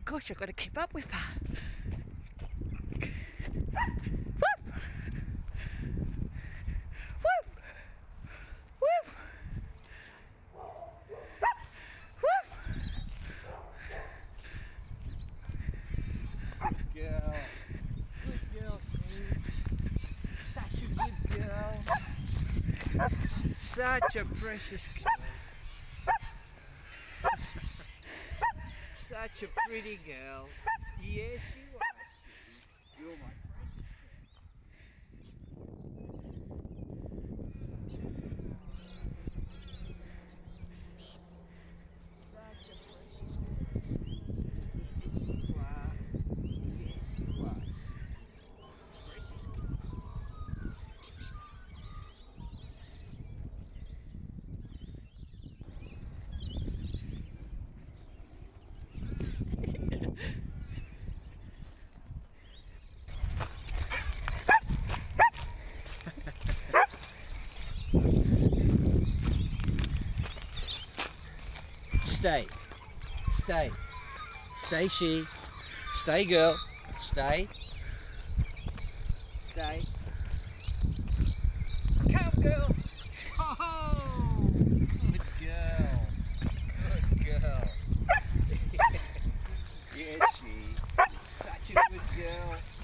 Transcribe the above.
gosh, I've got to keep up with her. Woof! Woof! Woof! Woof! Good girl. Good girl, Eve. Such a good girl. Such a precious girl. Such a pretty girl. Yes, you are, sweetie. You're my precious girl. Such a precious girl. Yes, you are. Yes, you are. Precious girl. Stay. Stay. Stay, she. Stay, girl. Stay. Stay. Come, girl. Oh, good girl. Good girl. Yes, she. Such a good girl.